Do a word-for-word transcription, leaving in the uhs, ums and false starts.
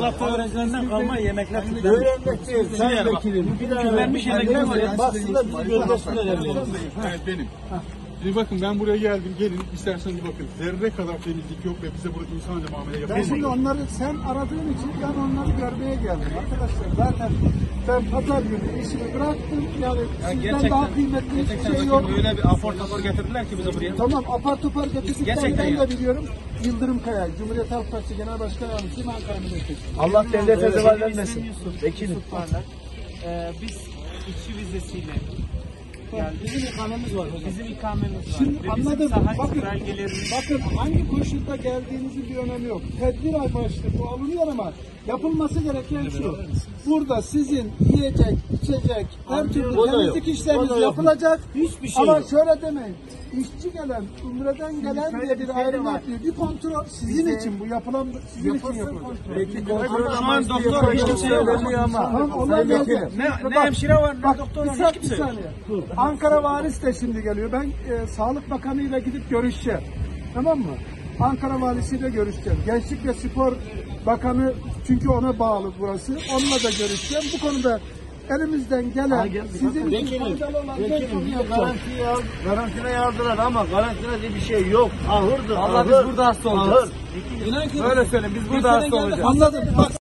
tarafta öğrencilerinden kalma yemekler. Öğrenmek değil. Sayın Vekilim. Bir daha vermiş yemekler var ya. Basında bizi gözleştiler. Evet benim. Şimdi bakın ben buraya geldim, gelin isterseniz bakın. Zerre kadar temizlik yok ve bize burada insanca muamele yapılıyor. Ben şimdi onları sen aradığın için ben onları görmeye geldim arkadaşlar. Zaten ben pazar günü işimi bıraktım. Yani Ya sizden gerçekten, daha kıymetli gerçekten bir şey yok. öyle bir apor tapor getirdiler ki bize buraya. Tamam, apar topar getirdikten Gerçekten ben ya. de biliyorum. Yıldırım Kaya, Cumhuriyet Halk Partisi Genel Başkan Yardımcısı Ankara Milletvekili. Allah devlete zeval vermesin. Vekilim. Ee, biz işçi vizesiyle geldik. Bizim ikamemiz var hocam. Bizim ikamemiz var. Şimdi Ve bizim anladım. saha Bakın, belgelerimiz. bakın hangi koşulda geldiğinizin bir önemi yok. Tedbir amaçlı bu alınıyor ama yapılması gereken şu. Burada sizin yiyecek, içecek, her türlü O da temizlik yok. işleriniz O da yok. yapılacak. Hiçbir şey ama yok. şöyle demeyin. İşçi gelen, umreden gelen şöyle diye bir bir şey de ayrım var. yapıyor. Bir kontrol sizin için bu yapılan, sizin için yapılıyor. Peki Şu an doktor hiç kimse yok. Tamam, onlar Sayın yok. Vekilim. Ne, ne hemşire var, ne Bak, doktor bir, var, sa- hiç bir kimse yok. saniye. Ankara valisi de şimdi geliyor. Ben e, Sağlık Bakanı ile gidip görüşeceğim. Tamam mı? Ankara valisiyle görüşeceğim. Gençlik ve Spor Bakanı, çünkü ona bağlı burası. Onunla da görüşeceğim. Bu konuda elimizden gelen sizin için faydalı olan ben Vekilim bunu bizi yapacağım. garantiye al, karantinaya aldılar ama karantina diye bir şey yok. Ahırdır. Allah ahır. biz burada hasta olacağız. Ahır. İnan ki Böyle söyleyeyim, biz burada hasta olacağız. Anladım. Bak.